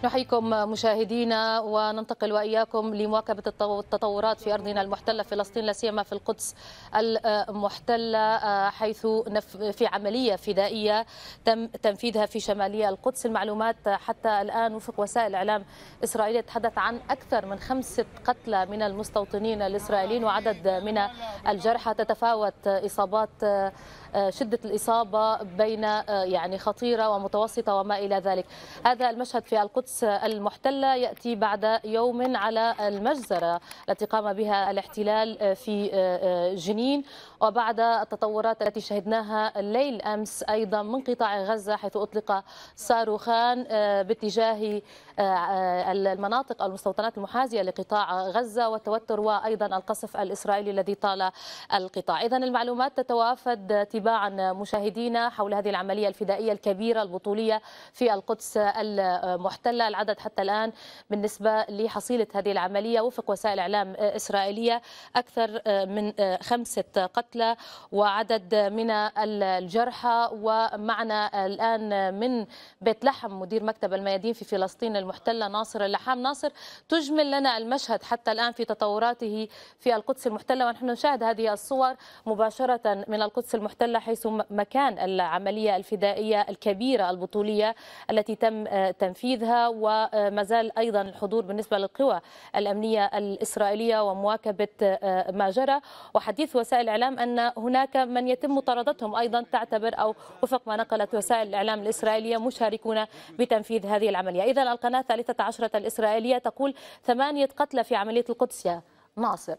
نحييكم مشاهدينا وننتقل وإياكم لمواكبة التطورات في أرضنا المحتلة فلسطين، لا سيما في القدس المحتلة، حيث في عملية فدائية تم تنفيذها في شمالية القدس. المعلومات حتى الآن وفق وسائل الإعلام الإسرائيلية تتحدث عن أكثر من 5 قتلى من المستوطنين الإسرائيليين وعدد من الجرحى. تتفاوت إصابات شدة الإصابة بين يعني خطيرة ومتوسطة وما إلى ذلك. هذا المشهد في القدس المحتلة يأتي بعد يوم على المجزرة التي قام بها الاحتلال في جنين، وبعد التطورات التي شهدناها الليل أمس أيضا من قطاع غزة، حيث أطلق صاروخان باتجاه المناطق المستوطنات المحاذية لقطاع غزة، والتوتر وأيضا القصف الإسرائيلي الذي طال القطاع. إذن المعلومات تتوافد تباعا مشاهدينا حول هذه العملية الفدائية الكبيرة البطولية في القدس المحتلة. العدد حتى الآن بالنسبة لحصيلة هذه العملية وفق وسائل إعلام إسرائيلية أكثر من 5 قتلى وعدد من الجرحى. ومعنا الآن من بيت لحم مدير مكتب الميادين في فلسطين المحتلة ناصر اللحام. ناصر، تجمل لنا المشهد حتى الآن في تطوراته في القدس المحتلة، ونحن نشاهد هذه الصور مباشرة من القدس المحتلة حيث مكان العملية الفدائية الكبيرة البطولية التي تم تنفيذها، وما زال أيضا الحضور بالنسبة للقوى الأمنية الإسرائيلية ومواكبة ما جرى. وحديث وسائل الإعلام أن هناك من يتم مطاردتهم أيضا، تعتبر أو وفق ما نقلت وسائل الإعلام الإسرائيلية مشاركون بتنفيذ هذه العملية. إذن القناة 13 الإسرائيلية تقول 8 قتلى في عملية القدس. يا ناصر.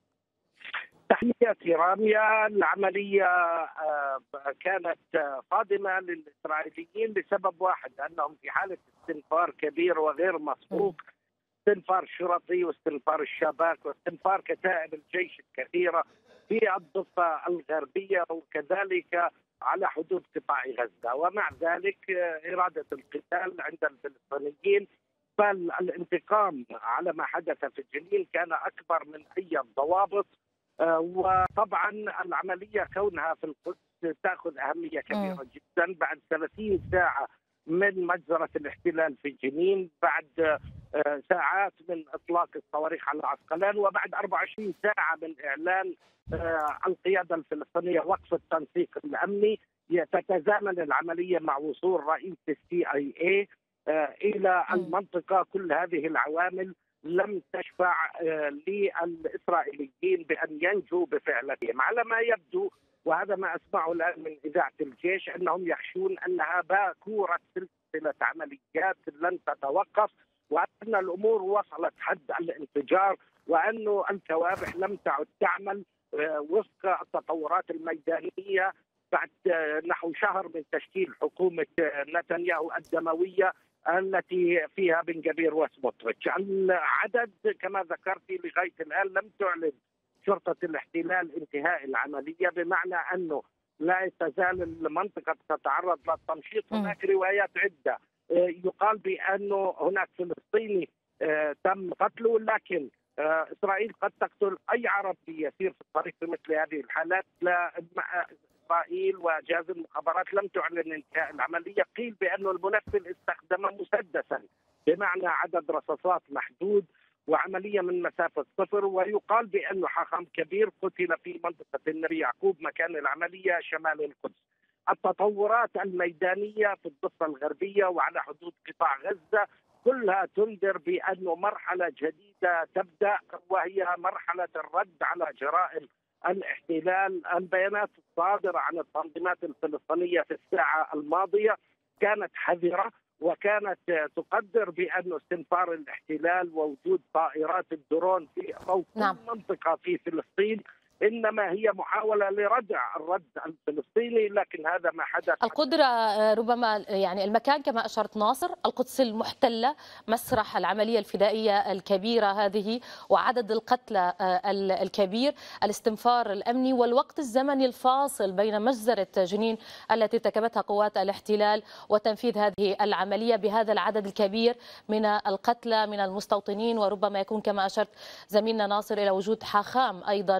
تحياتي رامية. العملية كانت صادمة للإسرائيليين لسبب واحد، أنهم في حالة استنفار كبير وغير مسبوق، استنفار شرطي واستنفار الشباك واستنفار كتائب الجيش الكثيرة في الضفة الغربية وكذلك على حدود قطاع غزة. ومع ذلك إرادة القتال عند الفلسطينيين، بل الانتقام على ما حدث في جنين كان أكبر من أي ضوابط. وطبعا العملية كونها في القدس تأخذ أهمية كبيرة جدا بعد 30 ساعة من مجزرة الاحتلال في جنين، بعد ساعات من إطلاق الصواريخ على عسقلان، وبعد 24 ساعة من إعلان القيادة الفلسطينية وقف التنسيق الأمني. تتزامن العملية مع وصول رئيس CIA إلى المنطقة. كل هذه العوامل لم تشفع للإسرائيليين بأن ينجوا بفعلهم. على ما يبدو، وهذا ما أسمعه الآن من إذاعة الجيش، أنهم يخشون أنها باكورة سلسلة عمليات لن تتوقف، وأن الأمور وصلت حد الانفجار، وأن الكوابح لم تعد تعمل وفق التطورات الميدانية بعد نحو شهر من تشكيل حكومة نتنياهو الدموية التي فيها بن جبير وسموتريتش. العدد كما ذكرت لغاية الآن لم تعلن شرطة الاحتلال انتهاء العملية، بمعنى أنه لا تزال المنطقة تتعرض للتمشيط. هناك روايات عدة يقال بأنه هناك فلسطيني تم قتله، لكن إسرائيل قد تقتل أي عربي يسير في الطريق في مثل هذه الحالات. إسرائيل وجهاز المخابرات لم تعلن انتهاء العملية. قيل بأن المنفذ استخدم مسدسا، بمعنى عدد رصاصات محدود، وعملية من مسافة 0. ويقال بأن حاخام كبير قتل في منطقة النبي يعقوب مكان العملية شمال القدس. التطورات الميدانية في الضفة الغربية وعلى حدود قطاع غزة كلها تنذر بأن مرحلة جديدة تبدأ، وهي مرحلة الرد على جرائم الاحتلال. البيانات الصادرة عن التنظيمات الفلسطينية في الساعة الماضية كانت حذرة، وكانت تقدر بأن استنفار الاحتلال ووجود طائرات الدرون في فوق كل منطقة في فلسطين إنما هي محاولة لردع الرد الفلسطيني، لكن هذا ما حدث. القدرة ربما يعني المكان كما أشرت ناصر، القدس المحتلة مسرح العملية الفدائية الكبيرة هذه، وعدد القتلى الكبير، الاستنفار الأمني والوقت الزمني الفاصل بين مجزرة جنين التي ارتكبتها قوات الاحتلال وتنفيذ هذه العملية بهذا العدد الكبير من القتلى من المستوطنين. وربما يكون كما أشرت زميلنا ناصر إلى وجود حاخام أيضا من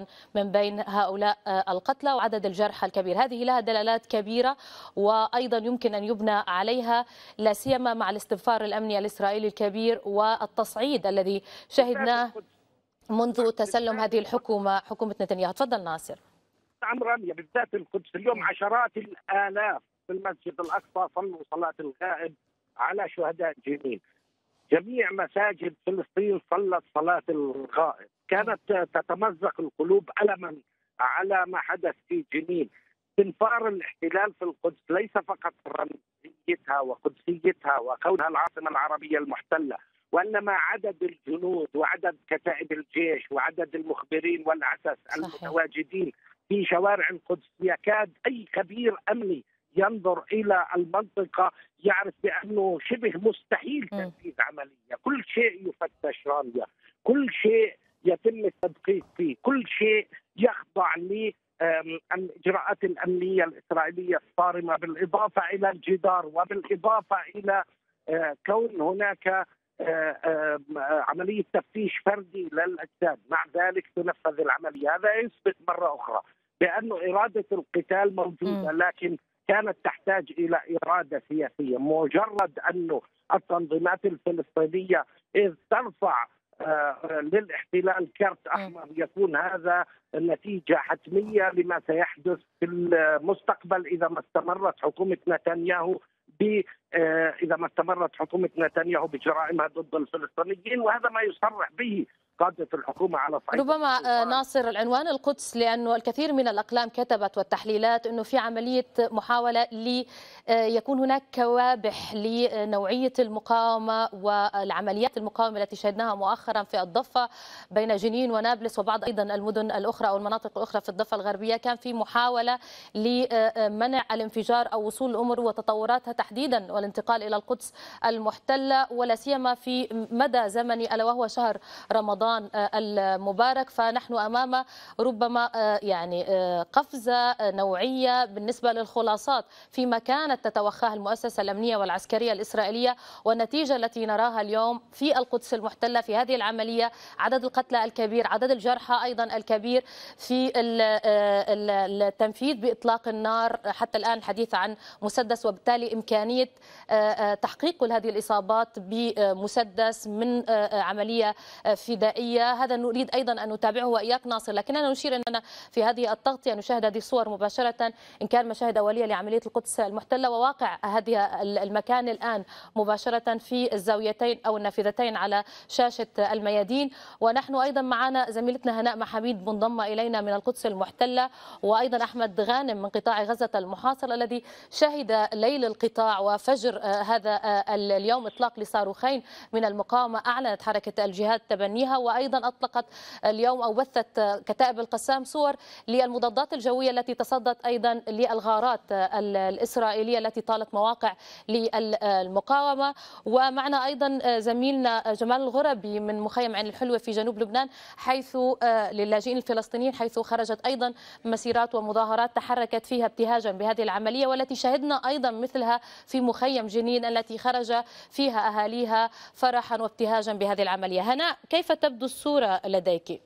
بين هؤلاء القتلى وعدد الجرحى الكبير. هذه لها دلالات كبيرة وأيضا يمكن أن يبنى عليها، لا سيما مع الاستنفار الأمني الإسرائيلي الكبير والتصعيد الذي شهدناه منذ تسلم هذه الحكومة، حكومة نتنياهو. تفضل ناصر. نعم رامية، بالذات القدس اليوم عشرات الآلاف في المسجد الأقصى صلوا صلاة الغائب على شهداء جنين. جميع مساجد فلسطين صلت صلاة الغائب. كانت تتمزق القلوب ألما على ما حدث في جنين. استنفار الاحتلال في القدس ليس فقط رمزيتها وقدسيتها وكونها العاصمة العربية المحتلة، وإنما عدد الجنود وعدد كتائب الجيش وعدد المخبرين والعسس المتواجدين في شوارع القدس. يكاد أي خبير أمني ينظر إلى المنطقة يعرف بأنه شبه مستحيل تنفيذ عملية. كل شيء يفتش رامية، كل شيء يتم التدقيق فيه، كل شيء يخضع للإجراءات الأمنية الإسرائيلية الصارمة، بالإضافة إلى الجدار وبالإضافة إلى كون هناك عملية تفتيش فردي للأجساد. مع ذلك تنفذ العملية. هذا يثبت مرة أخرى بأن إرادة القتال موجودة، لكن كانت تحتاج إلى إرادة سياسية. مجرد أن التنظيمات الفلسطينية إذ ترفع للاحتلال كرت أحمر يكون هذا نتيجة حتمية لما سيحدث في المستقبل إذا ما استمرت حكومة نتنياهو بجرائمها ضد الفلسطينيين، وهذا ما يصرح به قادة الحكومة على صعيد ربما ناصر العنوان القدس، لأنه الكثير من الأقلام كتبت والتحليلات أنه في عملية محاولة ليكون هناك كوابح لنوعية المقاومة والعمليات المقاومة التي شهدناها مؤخرا في الضفة بين جنين ونابلس وبعض أيضا المدن الأخرى أو المناطق الأخرى في الضفة الغربية. كان في محاولة لمنع الانفجار أو وصول الأمور وتطوراتها تحديدا والانتقال إلى القدس المحتلة، ولا سيما في مدى زمني ألا وهو شهر رمضان المبارك. فنحن أمام ربما يعني قفزة نوعية بالنسبة للخلاصات فيما كانت تتوخاه المؤسسة الأمنية والعسكرية الإسرائيلية، والنتيجة التي نراها اليوم في القدس المحتلة في هذه العملية، عدد القتلى الكبير، عدد الجرحى أيضا الكبير، في التنفيذ بإطلاق النار. حتى الآن الحديث عن مسدس، وبالتالي إمكانية تحقيق كل هذه الإصابات بمسدس من عملية فدائية. هذا نريد أيضا أن نتابعه وإياك ناصر، لكننا نشير أننا في هذه التغطية نشاهد هذه الصور مباشرة، إن كان مشاهد أولية لعملية القدس المحتلة وواقع هذه المكان الآن مباشرة في الزاويتين أو النافذتين على شاشة الميادين. ونحن أيضا معنا زميلتنا هناء محاميد منضمة إلينا من القدس المحتلة، وأيضا أحمد غانم من قطاع غزة المحاصر الذي شهد ليل القطاع وفجر هذا اليوم إطلاق لصاروخين من المقاومة أعلنت حركة الجهاد تبنيها، وأيضا أطلقت اليوم أو بثت كتائب القسام صور للمضادات الجوية التي تصدت أيضا للغارات الإسرائيلية التي طالت مواقع للمقاومة. ومعنا أيضا زميلنا جمال الغربي من مخيم عين الحلوة في جنوب لبنان، حيث للاجئين الفلسطينيين، حيث خرجت أيضا مسيرات ومظاهرات تحركت فيها ابتهاجا بهذه العملية، والتي شهدنا أيضا مثلها في مخيم جنين التي خرج فيها أهاليها فرحا وابتهاجا بهذه العملية. هناء، كيف تبدو الصورة لديك؟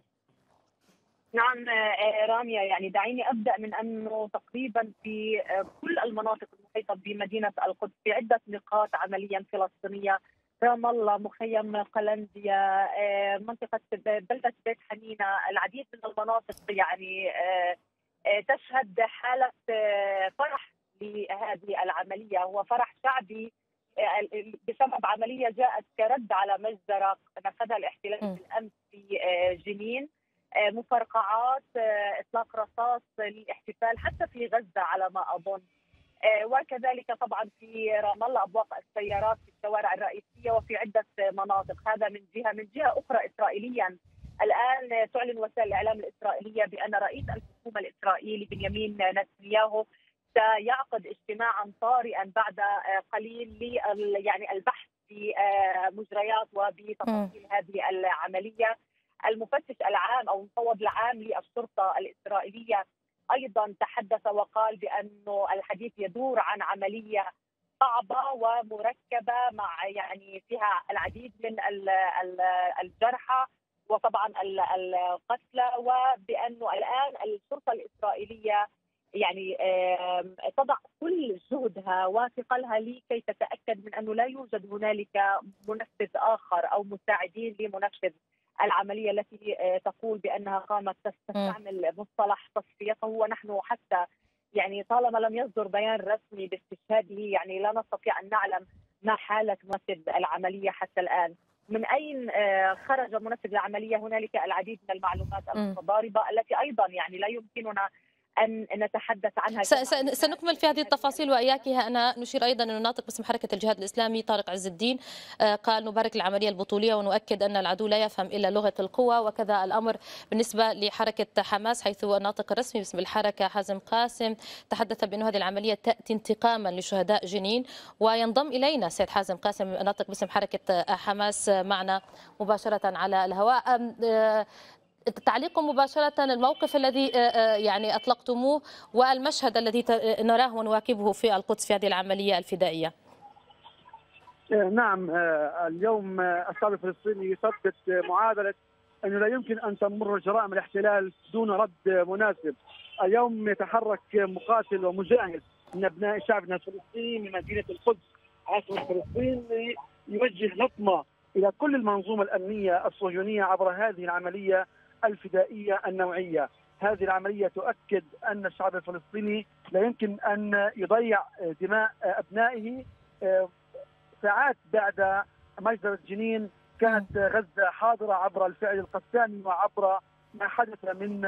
نعم رامية، يعني دعيني أبدأ من أنه تقريبا في كل المناطق المحيطة بمدينة القدس في عدة نقاط عمليا فلسطينية، رام الله، مخيم قلنديا، منطقة بلدة بيت حنينة، العديد من المناطق يعني تشهد حالة فرح لهذه العملية. هو فرح شعبي بسبب عملية جاءت كرد على مجزرة نفذها الاحتلال بالأمس في جنين، مفرقعات، إطلاق رصاص للاحتفال حتى في غزة على ما أظن، وكذلك طبعا في رام الله أبواق السيارات في الشوارع الرئيسية وفي عدة مناطق. هذا من جهة. من جهة أخرى إسرائيليا الآن تعلن وسائل الإعلام الإسرائيلية بأن رئيس الحكومة الإسرائيلي بنيامين نتنياهو سيعقد اجتماعا طارئا بعد قليل يعني البحث في مجريات وبتفاصيل هذه العملية. المفتش العام أو المفوض العام للشرطة الإسرائيلية أيضا تحدث وقال بأنه الحديث يدور عن عملية صعبة ومركبة مع يعني فيها العديد من الجرحى، وطبعا القتلى، وبانه الان الشرطه الاسرائيليه يعني تضع كل جهدها وثقلها لكي تتاكد من انه لا يوجد هنالك منفذ اخر او مساعدين لمنفذ العمليه التي تقول بانها قامت تستعمل مصطلح تصفيته. ونحن حتى يعني طالما لم يصدر بيان رسمي باستشهاده يعني لا نستطيع ان نعلم ما حاله منفذ العمليه حتى الان. من اين خرج منفذ العمليه؟ هنالك العديد من المعلومات المتضاربه التي ايضا يعني لا يمكننا أن نتحدث عنها. سنكمل في هذه التفاصيل وإياكها. أنا نشير أيضا أن الناطق باسم حركة الجهاد الإسلامي طارق عز الدين قال نبارك العملية البطولية ونؤكد أن العدو لا يفهم إلا لغة القوة، وكذا الأمر بالنسبة لحركة حماس، حيث الناطق الرسمي باسم الحركة حازم قاسم تحدث بأن هذه العملية تأتي انتقاما لشهداء جنين. وينضم إلينا سيد حازم قاسم الناطق باسم حركة حماس معنا مباشرة على الهواء. تعليقكم مباشرة الموقف الذي يعني أطلقتموه والمشهد الذي نراه ونواكبه في القدس في هذه العملية الفدائية. نعم، اليوم الشعب الفلسطيني يثبت معادلة أنه لا يمكن أن تمر جرائم الاحتلال دون رد مناسب. اليوم يتحرك مقاتل ومجاهد من أبناء شعبنا الفلسطيني من مدينة القدس عاصمة فلسطين يوجه لطمة إلى كل المنظومة الأمنية الصهيونية عبر هذه العملية الفدائية النوعية. هذه العملية تؤكد أن الشعب الفلسطيني لا يمكن أن يضيع دماء أبنائه. ساعات بعد مجزرة جنين كانت غزة حاضرة عبر الفعل القسامي وعبر ما حدث من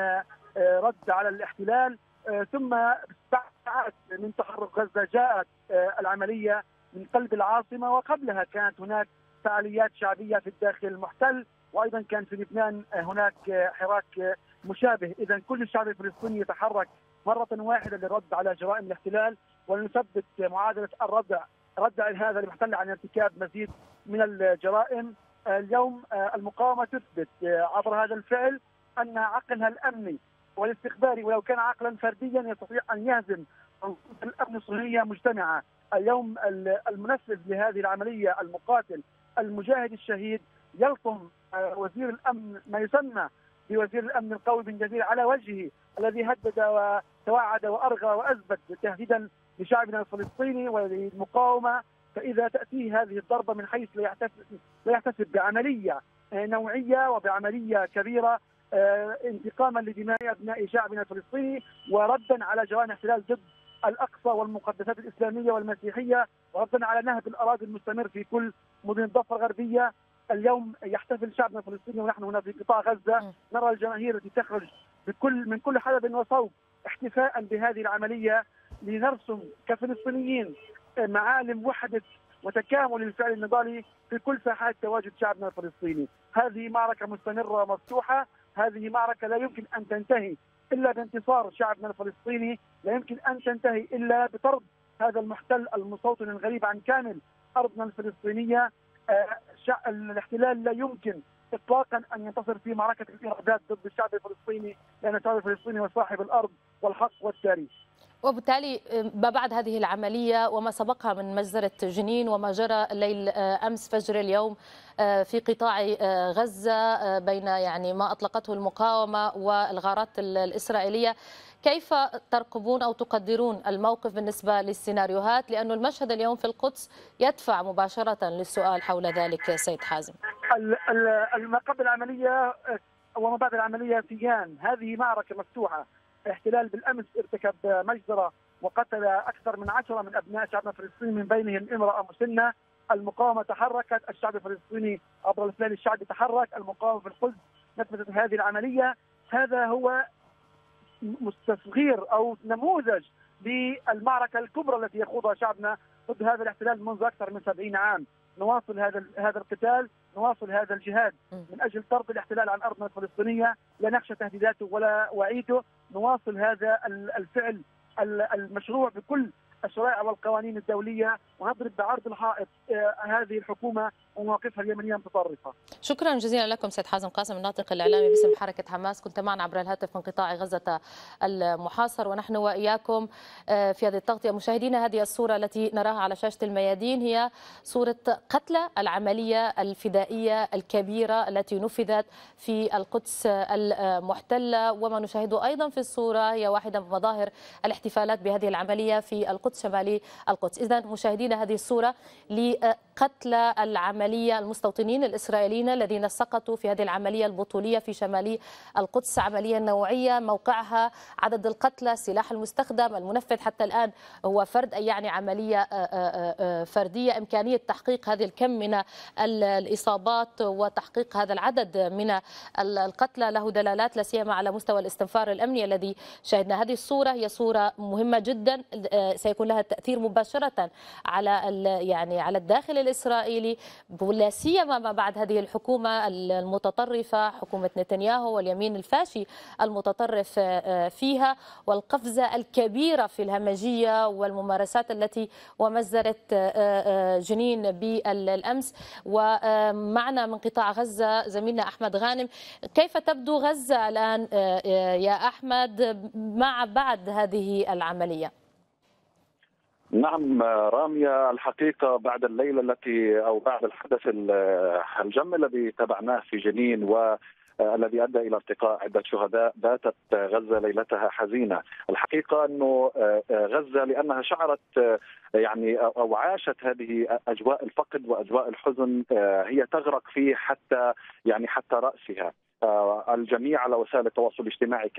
رد على الاحتلال، ثم بعد ساعات من تحرك غزة جاءت العملية من قلب العاصمة، وقبلها كانت هناك فعاليات شعبية في الداخل المحتل، وأيضا كان في لبنان هناك حراك مشابه. إذا كل الشعب الفلسطيني يتحرك مرة واحدة للرد على جرائم الاحتلال ولنثبت معادلة ردع هذا المحتل عن ارتكاب مزيد من الجرائم. اليوم المقاومة تثبت عبر هذا الفعل أن عقلها الأمني والاستخباري ولو كان عقلا فرديا يستطيع أن يهزم الأمن الصهيونية مجتمعة. اليوم المنفذ لهذه العملية المقاتل المجاهد الشهيد يلطم وزير الأمن، ما يسمى بوزير الأمن القومي بن جبير على وجهه، الذي هدد وتوعد وأرغى وأثبت تهديدا لشعبنا الفلسطيني وللمقاومة. فإذا تأتيه هذه الضربة من حيث لا يحتسب بعملية نوعية وبعملية كبيرة انتقاما لدماء أبناء شعبنا الفلسطيني وردا على جرائم الاحتلال ضد الأقصى والمقدسات الإسلامية والمسيحية، وردا على نهب الأراضي المستمر في كل مدن الضفة الغربية. اليوم يحتفل شعبنا الفلسطيني ونحن هنا في قطاع غزة، نرى الجماهير التي تخرج من كل حدب وصوب احتفاء بهذه العملية لنرسم كفلسطينيين معالم وحدة وتكامل الفعل النضالي في كل ساحات تواجد شعبنا الفلسطيني. هذه معركة مستمرة مفتوحة، هذه معركة لا يمكن أن تنتهي إلا بانتصار شعبنا الفلسطيني، لا يمكن أن تنتهي إلا بطرد هذا المحتل المستوطن الغريب عن كامل أرضنا الفلسطينية. الاحتلال لا يمكن إطلاقا أن ينتصر في معركة الإرادات ضد الشعب الفلسطيني، لأن الشعب الفلسطيني هو صاحب الأرض والحق والتاريخ. وبالتالي ما بعد هذه العملية وما سبقها من مجزرة جنين وما جرى الليل أمس فجر اليوم في قطاع غزة بين يعني ما أطلقته المقاومة والغارات الإسرائيلية، كيف ترقبون أو تقدرون الموقف بالنسبة للسيناريوهات؟ لأن المشهد اليوم في القدس يدفع مباشرة للسؤال حول ذلك سيد حازم. ما قبل العملية وما بعد العملية سيان، هذه معركة مفتوحة. الاحتلال بالأمس ارتكب مجزرة وقتل أكثر من 10 من أبناء شعبنا الفلسطيني من بينهم امرأة مسنة. المقاومة تحركت، الشعب الفلسطيني عبر الاحتلال الشعبي تحرك، المقاومة في القدس نفذت هذه العملية. هذا هو مستصغير أو نموذج للمعركة الكبرى التي يخوضها شعبنا ضد هذا الاحتلال منذ أكثر من 70 عام. نواصل هذا القتال، نواصل هذا الجهاد من أجل طرد الاحتلال عن أرضنا الفلسطينية، لا نخشى تهديداته ولا وعيده. نواصل هذا الفعل المشروع بكل الشرائع والقوانين الدوليه ونضرب بعرض الحائط هذه الحكومه ومواقفها اليمنيه المتطرفه. شكرا جزيلا لكم سيد حازم قاسم الناطق الاعلامي باسم حركه حماس، كنت معنا عبر الهاتف من قطاع غزه المحاصر، ونحن واياكم في هذه التغطيه. مشاهدينا، هذه الصوره التي نراها على شاشه الميادين هي صوره قتلى العمليه الفدائيه الكبيره التي نفذت في القدس المحتله، وما نشاهده ايضا في الصوره هي واحده من مظاهر الاحتفالات بهذه العمليه في القدس شمالي القدس. اذا مشاهدينا، هذه الصوره لقتلى العمليه المستوطنين الاسرائيليين الذين سقطوا في هذه العمليه البطوليه في شمالي القدس، عمليه نوعيه موقعها، عدد القتلى، السلاح المستخدم، المنفذ حتى الان هو فرد، يعني عمليه فرديه. امكانيه تحقيق هذه الكم من الاصابات وتحقيق هذا العدد من القتلى له دلالات لا سيما على مستوى الاستنفار الامني الذي شاهدنا. هذه الصوره هي صوره مهمه جدا، سيكون لها تاثير مباشره على يعني على الداخل الاسرائيلي، لا سيما ما بعد هذه الحكومه المتطرفه، حكومه نتنياهو واليمين الفاشي المتطرف فيها، والقفزه الكبيره في الهمجيه والممارسات التي ومزرت جنين بالامس. ومعنا من قطاع غزه زميلنا احمد غانم. كيف تبدو غزه الان يا احمد مع بعد هذه العمليه؟ نعم رامية، الحقيقة بعد الليلة التي أو بعد الحدث الجم الذي تابعناه في جنين والذي أدى إلى ارتقاء عدة شهداء، باتت غزة ليلتها حزينة. الحقيقة أنه غزة لأنها شعرت يعني أو عاشت هذه أجواء الفقد وأجواء الحزن هي تغرق فيه حتى رأسها. الجميع على وسائل التواصل الاجتماعي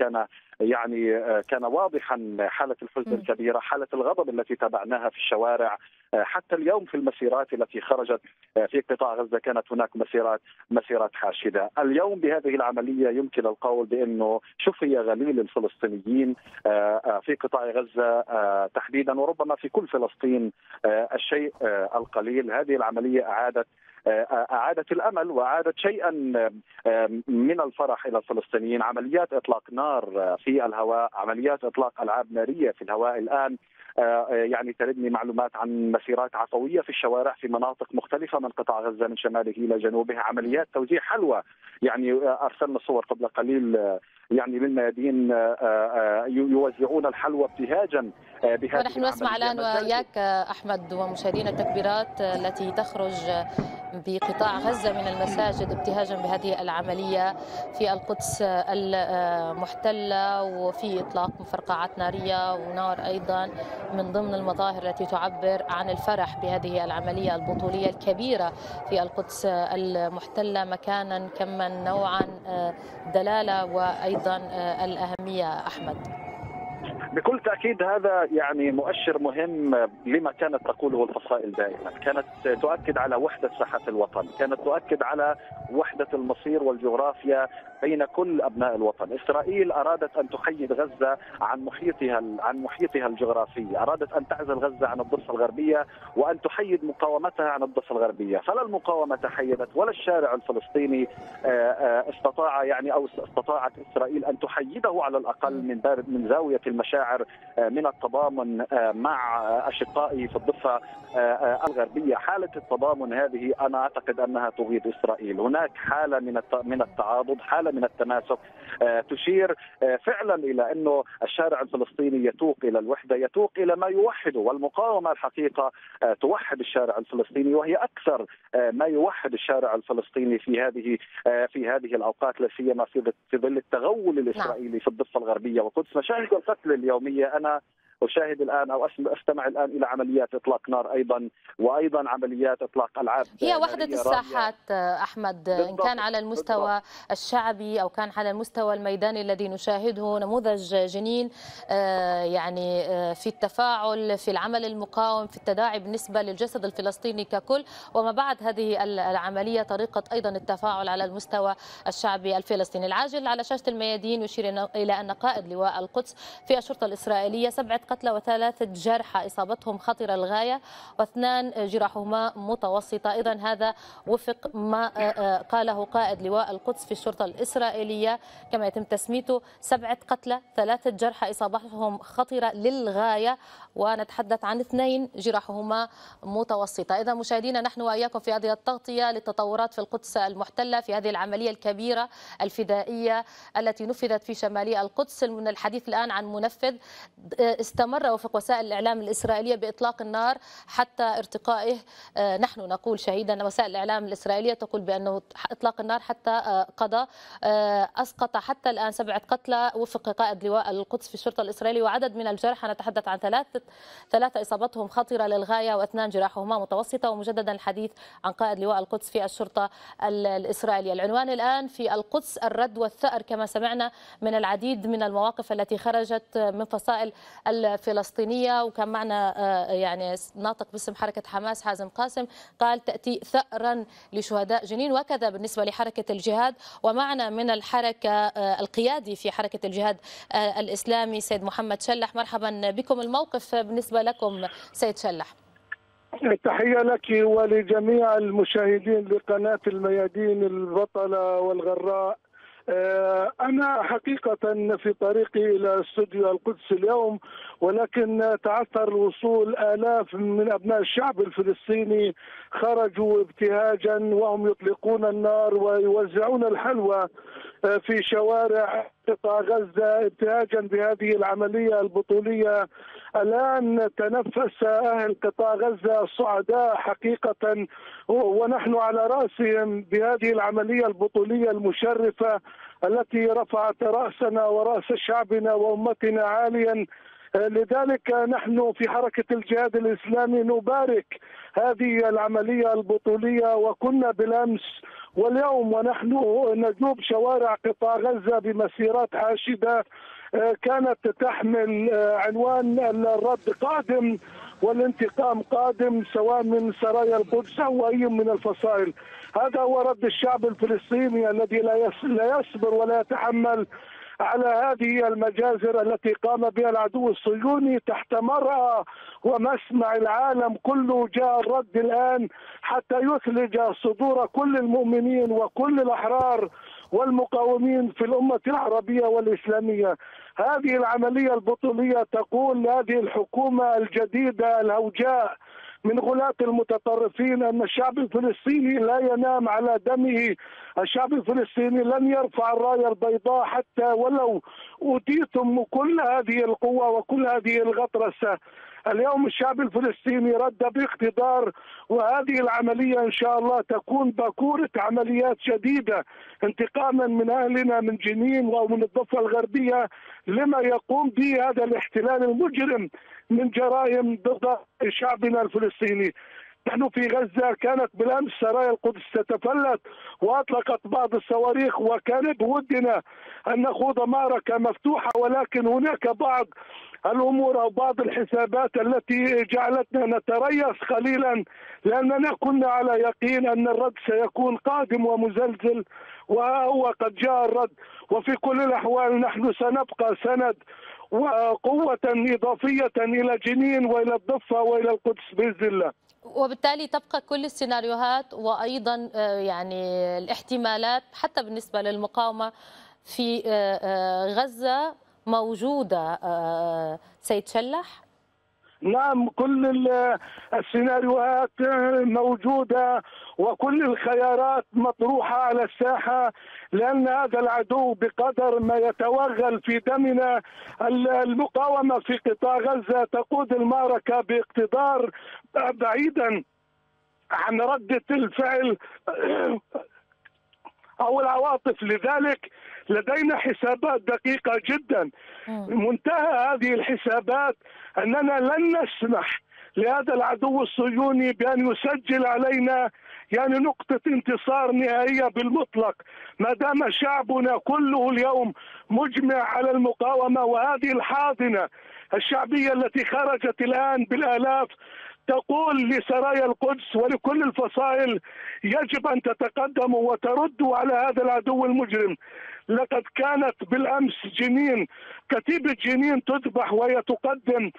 كان واضحا حالة الحزن الكبيرة، حالة الغضب التي تابعناها في الشوارع. حتى اليوم في المسيرات التي خرجت في قطاع غزة كانت هناك مسيرات حاشدة. اليوم بهذه العملية يمكن القول بأنه شفي غليل الفلسطينيين في قطاع غزة تحديدا، وربما في كل فلسطين الشيء القليل. هذه العملية أعادت الأمل وأعادت شيئا من الفرح إلى الفلسطينيين. عمليات إطلاق نار في الهواء، عمليات إطلاق ألعاب نارية في الهواء الآن، يعني تردني معلومات عن مسيرات عفوية في الشوارع في مناطق مختلفة من قطاع غزة من شماله إلى جنوبه، عمليات توزيع حلوى. يعني أرسلنا صور قبل قليل يعني للميادين يوزعون الحلوى ابتهاجا بهذه. ونحن نسمع الآن وإياك أحمد ومشاهدينا التكبيرات التي تخرج بقطاع غزة من المساجد ابتهاجا بهذه العملية في القدس المحتلة، وفي إطلاق مفرقعات نارية ونار أيضا من ضمن المظاهر التي تعبر عن الفرح بهذه العملية البطولية الكبيرة في القدس المحتلة، مكانا كما نوعا دلالة وأيضا الأهمية. أحمد، بكل تأكيد هذا يعني مؤشر مهم لما كانت تقوله الفصائل دائما. كانت تؤكد على وحدة ساحة الوطن، كانت تؤكد على وحدة المصير والجغرافيا بين كل أبناء الوطن. إسرائيل أرادت أن تحيد غزة عن محيطها الجغرافي، أرادت أن تعزل غزة عن الضفة الغربية وأن تحيد مقاومتها عن الضفة الغربية. فلا المقاومة تحيدت ولا الشارع الفلسطيني استطاعت إسرائيل أن تحيده على الأقل من زاوية المشاعر من التضامن مع أشقائه في الضفة الغربية. حالة التضامن هذه أنا أعتقد أنها تغيظ إسرائيل. هناك حالة من التعاضد، حالة من التماسك تشير فعلا إلى أنه الشارع الفلسطيني يتوق إلى الوحدة، يتوق إلى ما يوحده، والمقاومة الحقيقة توحد الشارع الفلسطيني، وهي أكثر ما يوحد الشارع الفلسطيني في هذه الأوقات، لا سيما في ظل التغول الإسرائيلي في الضفة الغربية وقدس. مشاهد القتل اليومية أنا أشاهد الآن أو أستمع الآن إلى عمليات إطلاق نار وأيضا عمليات إطلاق ألعاب. هي وحدة الساحات أحمد، إن كان على المستوى الشعبي أو كان على المستوى الميداني الذي نشاهده نموذج جنين يعني في التفاعل، في العمل المقاوم، في التداعي بالنسبة للجسد الفلسطيني ككل، وما بعد هذه العملية طريقة أيضا التفاعل على المستوى الشعبي الفلسطيني. العاجل على شاشة الميادين يشير إلى أن قائد لواء القدس في الشرطة الإسرائيلية 7 قتلى و3 جرحى إصابتهم خطرة للغاية و2 جراحهما متوسطة. إذن هذا وفق ما قاله قائد لواء القدس في الشرطة الإسرائيلية كما يتم تسميته: 7 قتلى 3 جرحى إصابتهم خطرة للغاية، ونتحدث عن 2 جراحهما متوسطة. إذا مشاهدينا، نحن وإياكم في هذه التغطية للتطورات في القدس المحتلة في هذه العملية الكبيرة الفدائية التي نفذت في شمالي القدس. من الحديث الآن عن منفذ استمر وفق وسائل الإعلام الإسرائيلية بإطلاق النار حتى ارتقائه. نحن نقول شهيدا، وسائل الإعلام الإسرائيلية تقول بأنه إطلاق النار حتى قضى أسقط حتى الآن 7 قتلى وفق قائد لواء القدس في الشرطة الإسرائيلية، وعدد من الجرحى نتحدث عن 3 إصابتهم خطرة للغاية و2 جراحهما متوسطة. ومجددا الحديث عن قائد لواء القدس في الشرطة الإسرائيلية. العنوان الآن في القدس: الرد والثأر، كما سمعنا من العديد من المواقف التي خرجت من فصائل الفلسطينية. وكان معنا يعني ناطق باسم حركة حماس حازم قاسم قال تأتي ثأرا لشهداء جنين، وكذا بالنسبة لحركة الجهاد. ومعنا من الحركة القيادي في حركة الجهاد الإسلامي سيد محمد شلح. مرحبا بكم. الموقف بالنسبة لكم سيد شلح. تحية لك ولجميع المشاهدين لقناة الميادين البطلة والغراء. أنا حقيقة في طريقي إلى استوديو القدس اليوم، ولكن تعثر الوصول. آلاف من أبناء الشعب الفلسطيني خرجوا ابتهاجا وهم يطلقون النار ويوزعون الحلوى في شوارع قطاع غزة ابتهاجا بهذه العملية البطولية. الآن تنفس أهل قطاع غزة الصعداء حقيقة، ونحن على رأسهم بهذه العملية البطولية المشرفة التي رفعت رأسنا ورأس شعبنا وأمتنا عاليا. لذلك نحن في حركة الجهاد الإسلامي نبارك هذه العملية البطولية، وكنا بالأمس واليوم ونحن نجوب شوارع قطاع غزة بمسيرات حاشدة كانت تحمل عنوان الرد قادم والانتقام قادم، سواء من سرايا القدس أو أي من الفصائل. هذا هو رد الشعب الفلسطيني الذي لا يصبر ولا يتحمل على هذه المجازر التي قام بها العدو الصهيوني تحت مرأى ومسمع العالم كله. جاء الرد الآن حتى يثلج صدور كل المؤمنين وكل الأحرار والمقاومين في الأمة العربية والإسلامية. هذه العملية البطولية تقول لهذه الحكومة الجديدة الهوجاء من غلاة المتطرفين أن الشعب الفلسطيني لا ينام على دمه. الشعب الفلسطيني لن يرفع الراية البيضاء حتى ولو أوتيتم كل هذه القوة وكل هذه الغطرسة. اليوم الشعب الفلسطيني رد باقتدار، وهذه العملية إن شاء الله تكون باكورة عمليات شديدة انتقاما من أهلنا من جنين ومن الضفة الغربية لما يقوم به هذا الاحتلال المجرم من جرائم ضد شعبنا الفلسطيني. نحن في غزة كانت بالأمس سرايا القدس تتفلت وأطلقت بعض الصواريخ، وكان بودنا أن نخوض معركة مفتوحة، ولكن هناك بعض الأمور أو بعض الحسابات التي جعلتنا نتريث قليلا، لأننا كنا على يقين أن الرد سيكون قادم ومزلزل، وهو قد جاء الرد. وفي كل الأحوال نحن سنبقى سند وقوة إضافية إلى جنين وإلى الضفة وإلى القدس بإذن الله. وبالتالي تبقى كل السيناريوهات وأيضا يعني الاحتمالات حتى بالنسبة للمقاومة في غزة موجودة سيد شلح؟ نعم، كل السيناريوهات موجودة وكل الخيارات مطروحة على الساحة، لأن هذا العدو بقدر ما يتوغل في دمنا. المقاومة في قطاع غزة تقود المعركة باقتدار بعيدا عن ردة الفعل أو العواطف. لذلك لدينا حسابات دقيقة جدا. منتهى هذه الحسابات أننا لن نسمح لهذا العدو الصهيوني بأن يسجل علينا يعني نقطة انتصار نهائية بالمطلق، ما دام شعبنا كله اليوم مجمع على المقاومة. وهذه الحاضنة الشعبية التي خرجت الآن بالآلاف تقول لسرايا القدس ولكل الفصائل يجب أن تتقدموا وتردوا على هذا العدو المجرم. لقد كانت بالامس جنين، كتيبه جنين تذبح وهي تقدم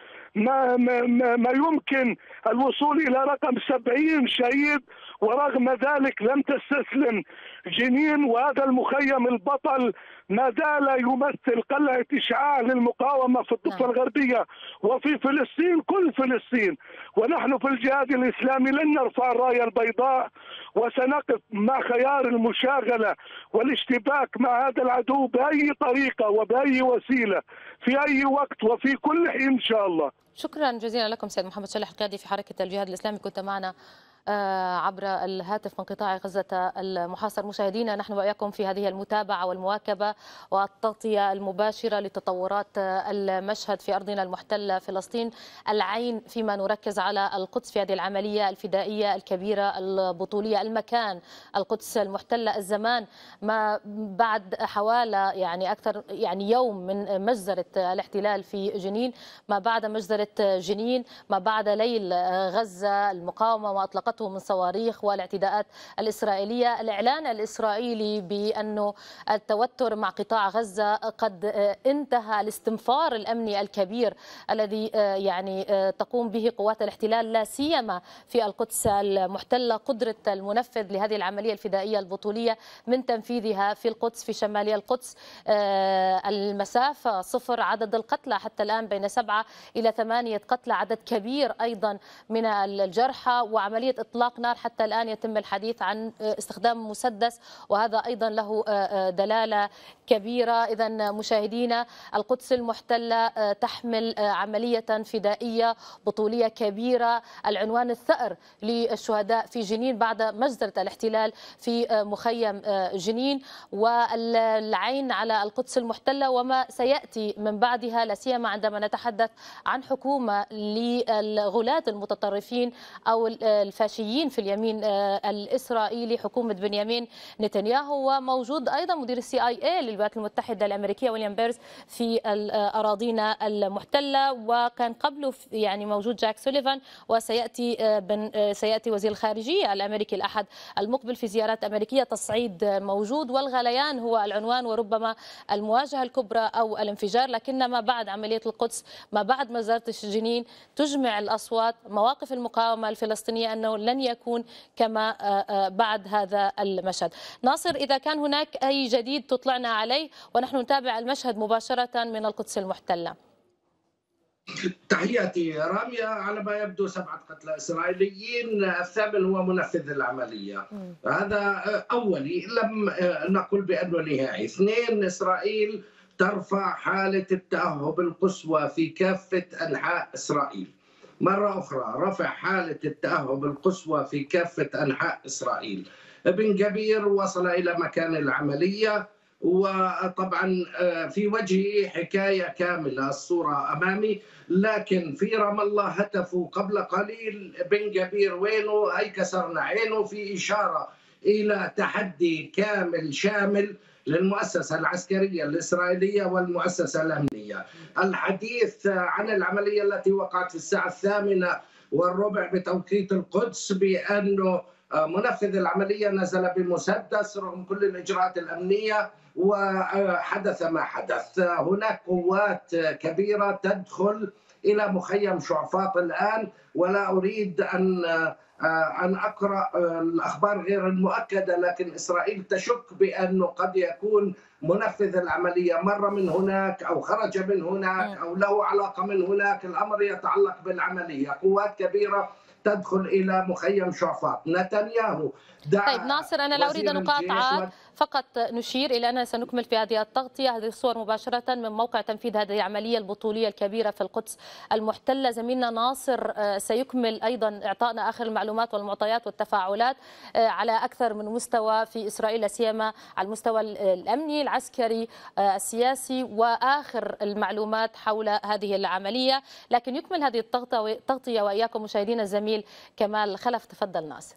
ما يمكن الوصول الى رقم 70 شهيد، ورغم ذلك لم تستسلم جنين. وهذا المخيم البطل ما زال يمثل قلعة إشعاع للمقاومة في الضفة الغربية وفي فلسطين، كل فلسطين. ونحن في الجهاد الإسلامي لن نرفع الراية البيضاء، وسنقف مع خيار المشاغلة والاشتباك مع هذا العدو بأي طريقة وبأي وسيلة في أي وقت وفي كل حين إن شاء الله. شكرا جزيلا لكم سيد محمد شلح القيادي في حركة الجهاد الإسلامي، كنت معنا عبر الهاتف من قطاع غزة المحاصر. مشاهدينا، نحن وإياكم في هذه المتابعة والمواكبة والتغطية المباشرة لتطورات المشهد في أرضنا المحتلة فلسطين. العين فيما نركز على القدس في هذه العملية الفدائية الكبيرة البطولية. المكان القدس المحتلة، الزمان ما بعد حوالي أكثر يوم من مجزرة الاحتلال في جنين، ما بعد مجزرة جنين، ما بعد ليل غزة، المقاومة وأطلقته من صواريخ والاعتداءات الإسرائيلية. الإعلان الإسرائيلي بأنه التوتر مع قطاع غزة قد انتهى، الاستنفار الأمني الكبير الذي تقوم به قوات الاحتلال لا سيما في القدس المحتلة، قدرة المنفذ لهذه العملية الفدائية البطولية من تنفيذها في القدس، في شمالي القدس. المسافة صفر، عدد القتلى حتى الآن بين 7 إلى 8 قتلى، عدد كبير أيضا من الجرحى، وعملية إطلاق نار حتى الآن يتم الحديث عن استخدام مسدس، وهذا أيضا له دلالة كبيرة. إذن مشاهدينا، القدس المحتلة تحمل عملية فدائية بطولية كبيرة، العنوان الثأر للشهداء في جنين بعد مجزرة الاحتلال في مخيم جنين، والعين على القدس المحتلة وما سيأتي من بعدها، لا سيما عندما نتحدث عن حكومة للغلاة المتطرفين أو الفاشيين في اليمين الإسرائيلي، حكومة بنيامين نتنياهو. وموجود أيضا مدير CIA للولايات المتحدة الأمريكية ويليام بيرز في أراضينا المحتلة، وكان قبله موجود جاك سوليفان، وسيأتي وزير الخارجية الأمريكي الأحد المقبل في زيارات أمريكية. تصعيد موجود، والغليان هو العنوان وربما المواجهة الكبرى أو الانفجار. لكن ما بعد عملية القدس، ما بعد مجزرة جنين، تجمع الأصوات، مواقف المقاومة الفلسطينية أنه لن يكون كما بعد هذا المشهد. ناصر، إذا كان هناك أي جديد تطلعنا عليه ونحن نتابع المشهد مباشرة من القدس المحتلة. تحياتي رامية. على ما يبدو 7 قتلى إسرائيليين، الثامن هو منفذ العملية. هذا أولي، لم نقل بأنه نهائي. 2، إسرائيل ترفع حالة التأهب القصوى في كافة أنحاء إسرائيل. مرة أخرى، رفع حالة التأهب القصوى في كافة أنحاء إسرائيل. بن جبير وصل إلى مكان العملية، وطبعا في وجهه حكاية كاملة، الصورة أمامي. لكن في رام الله هتفوا قبل قليل بن جبير وينه، هي كسرنا عينه، في إشارة إلى تحدي كامل شامل للمؤسسة العسكرية الإسرائيلية والمؤسسة الأمنية. الحديث عن العملية التي وقعت في الساعة 8:15 بتوقيت القدس، بأنه منفذ العملية نزل بمسدس رغم كل الإجراءات الأمنية، وحدث ما حدث. هناك قوات كبيرة تدخل إلى مخيم شعفاط الآن، ولا أريد أن أقرأ الأخبار غير المؤكدة، لكن إسرائيل تشك بأنه قد يكون منفذ العملية مر من هناك أو خرج من هناك أو له علاقة من هناك. الأمر يتعلق بالعملية. قوات كبيرة تدخل إلى مخيم شعفاط. نتنياهو دعا. طيب ناصر، أنا لا أريد أن أقاطعك، فقط نشير إلى أننا سنكمل في هذه التغطية. هذه الصور مباشرة من موقع تنفيذ هذه العملية البطولية الكبيرة في القدس المحتلة. زميلنا ناصر سيكمل أيضا إعطائنا آخر المعلومات والمعطيات والتفاعلات على أكثر من مستوى في إسرائيل، لا سيما على المستوى الأمني، العسكري، السياسي، وآخر المعلومات حول هذه العملية. لكن يكمل هذه التغطية وإياكم مشاهدينا الزميل كمال خلف. تفضل ناصر.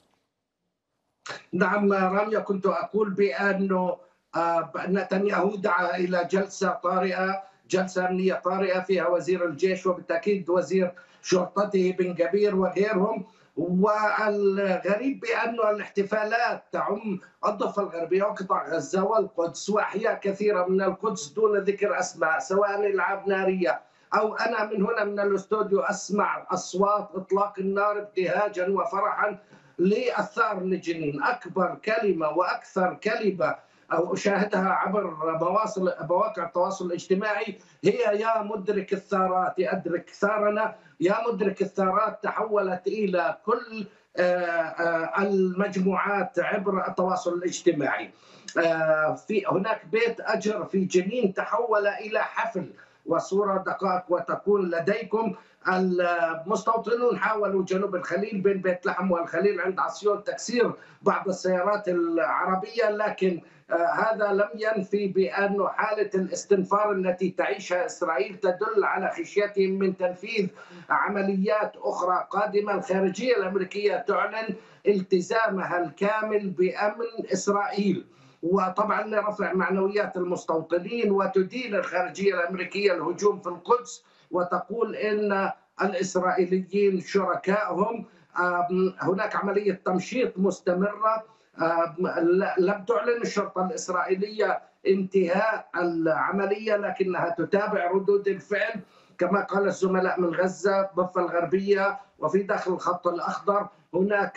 نعم رامية، كنت أقول بأنه نتنياهو دعا إلى جلسة طارئة، جلسة أمنية طارئة فيها وزير الجيش وبالتأكيد وزير شرطته بن جبير وغيرهم. والغريب بأن الاحتفالات تعم الضفة الغربية وقطاع غزة والقدس وأحياء كثيرة من القدس دون ذكر أسماء، سواء ألعاب نارية أو أنا من هنا من الاستوديو أسمع أصوات إطلاق النار ابتهاجا وفرحا للثار لجنين. أكبر كلمة وأكثر كلمة أو أشاهدها عبر مواقع التواصل الاجتماعي هي يا مدرك الثارات، أدرك ثارنا. يا مدرك الثارات تحولت إلى كل المجموعات عبر التواصل الاجتماعي. في هناك بيت أجر في جنين تحول إلى حفل، وصورة دقائق وتكون لديكم. المستوطنون حاولوا جنوب الخليل بين بيت لحم والخليل عند عصيون تكسير بعض السيارات العربية، لكن هذا لم ينفي بأن حالة الاستنفار التي تعيشها إسرائيل تدل على خشيتهم من تنفيذ عمليات أخرى قادمة. الخارجية الأمريكية تعلن التزامها الكامل بأمن إسرائيل، وطبعا لرفع معنويات المستوطنين، وتدين الخارجية الأمريكية الهجوم في القدس وتقول إن الإسرائيليين شركائهم. هناك عملية تمشيط مستمرة. لم تعلن الشرطة الإسرائيلية انتهاء العملية، لكنها تتابع ردود الفعل كما قال الزملاء من غزة ضفة الغربية وفي داخل الخط الأخضر. هناك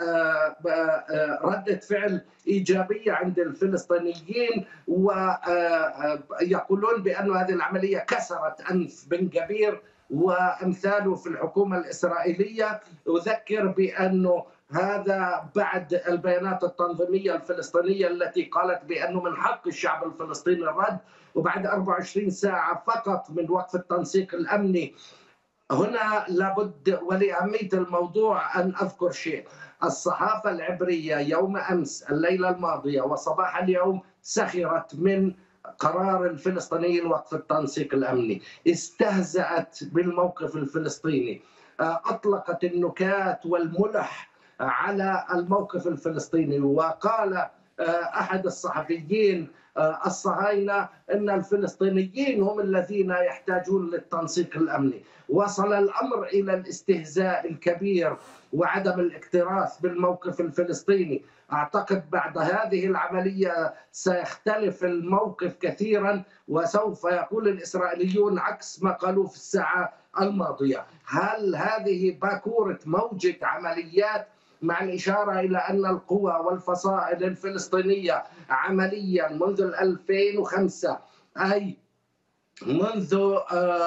ردة فعل إيجابية عند الفلسطينيين، ويقولون بأن هذه العملية كسرت أنف بن جبير وأمثاله في الحكومة الإسرائيلية. أذكر بأنه هذا بعد البيانات التنظيمية الفلسطينية التي قالت بأنه من حق الشعب الفلسطيني الرد، وبعد 24 ساعة فقط من وقف التنسيق الأمني. هنا لابد ولأهمية الموضوع أن أذكر شيء. الصحافة العبرية يوم أمس الليلة الماضية وصباح اليوم سخرت من قرار الفلسطينيين وقف التنسيق الأمني، استهزأت بالموقف الفلسطيني، أطلقت النكات والملح على الموقف الفلسطيني. وقال أحد الصحفيين الصهاينة أن الفلسطينيين هم الذين يحتاجون للتنسيق الأمني. وصل الأمر إلى الاستهزاء الكبير وعدم الاكتراث بالموقف الفلسطيني. أعتقد بعد هذه العملية سيختلف الموقف كثيرا، وسوف يقول الإسرائيليون عكس ما قالوا في الساعة الماضية. هل هذه باكورة موجة عمليات، مع الإشارة إلى أن القوى والفصائل الفلسطينية عمليا منذ 2005 أي منذ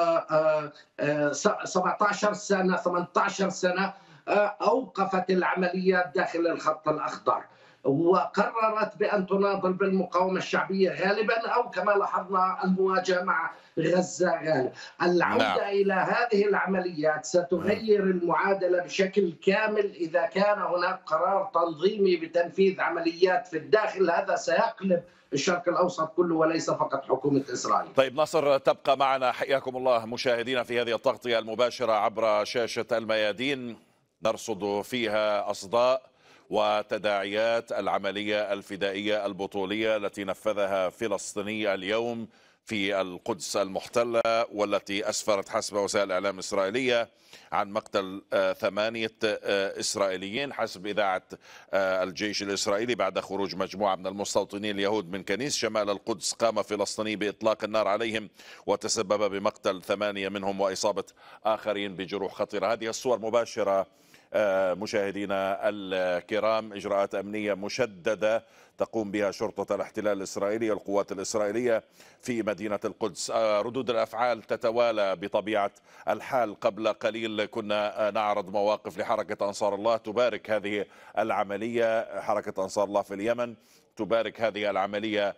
17 سنة 18 سنة أوقفت العمليات داخل الخط الأخضر، وقررت بأن تناضل بالمقاومة الشعبية غالبا، أو كما لاحظنا المواجهة مع غزة غالبا. العودة إلى هذه العمليات ستغير المعادلة بشكل كامل. إذا كان هناك قرار تنظيمي بتنفيذ عمليات في الداخل، هذا سيقلب الشرق الأوسط كله وليس فقط حكومة إسرائيل. طيب ناصر، تبقى معنا حياكم الله مشاهدينا في هذه التغطية المباشرة عبر شاشة الميادين، نرصد فيها أصداء وتداعيات العملية الفدائية البطولية التي نفذها فلسطيني اليوم في القدس المحتلة، والتي أسفرت حسب وسائل الإعلام الإسرائيلية عن مقتل 8 إسرائيليين حسب إذاعة الجيش الإسرائيلي بعد خروج مجموعة من المستوطنين اليهود من كنيس شمال القدس. قام فلسطيني بإطلاق النار عليهم وتسبب بمقتل 8 منهم وإصابة آخرين بجروح خطيرة. هذه الصور مباشرة مشاهدينا الكرام، إجراءات أمنية مشددة تقوم بها شرطة الاحتلال الإسرائيلي والقوات الإسرائيلية في مدينة القدس. ردود الأفعال تتوالى بطبيعة الحال. قبل قليل كنا نعرض مواقف لحركة أنصار الله تبارك هذه العملية، حركة أنصار الله في اليمن تبارك هذه العملية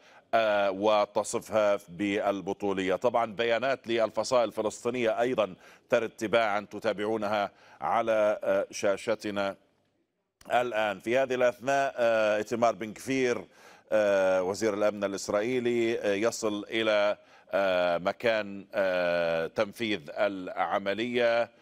وتصفها بالبطولية. طبعا بيانات للفصائل الفلسطينية أيضا ترد تباعا تتابعونها على شاشتنا الآن. في هذه الأثناء إيتمار بن غفير وزير الأمن الإسرائيلي يصل إلى مكان تنفيذ العملية،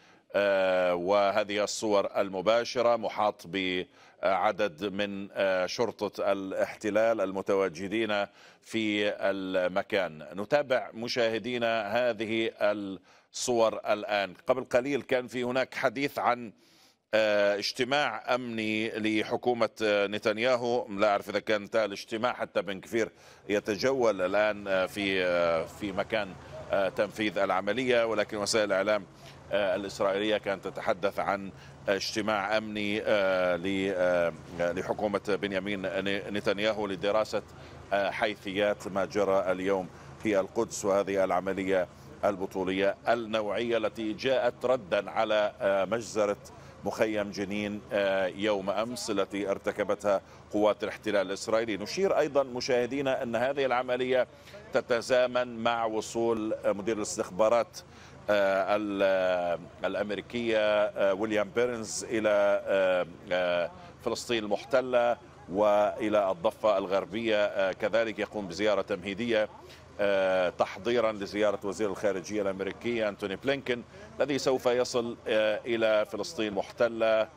وهذه الصور المباشرة محاط بعدد من شرطة الاحتلال المتواجدين في المكان. نتابع مشاهدينا هذه الصور الآن. قبل قليل كان في هناك حديث عن اجتماع أمني لحكومة نتنياهو. لا أعرف إذا كان انتهى الاجتماع، حتى بن كفير يتجول الآن في مكان تنفيذ العملية، ولكن وسائل الإعلام الإسرائيلية كانت تتحدث عن اجتماع أمني لحكومة بنيامين نتنياهو لدراسة حيثيات ما جرى اليوم في القدس، وهذه العملية البطولية النوعية التي جاءت ردا على مجزرة مخيم جنين يوم أمس التي ارتكبتها قوات الاحتلال الإسرائيلي. نشير أيضا مشاهدينا أن هذه العملية تتزامن مع وصول مدير الاستخبارات الأمريكية ويليام بيرنز إلى فلسطين المحتلة وإلى الضفة الغربية، كذلك يقوم بزيارة تمهيدية تحضيرا لزيارة وزير الخارجية الأمريكي أنتوني بلينكن الذي سوف يصل إلى فلسطين المحتلة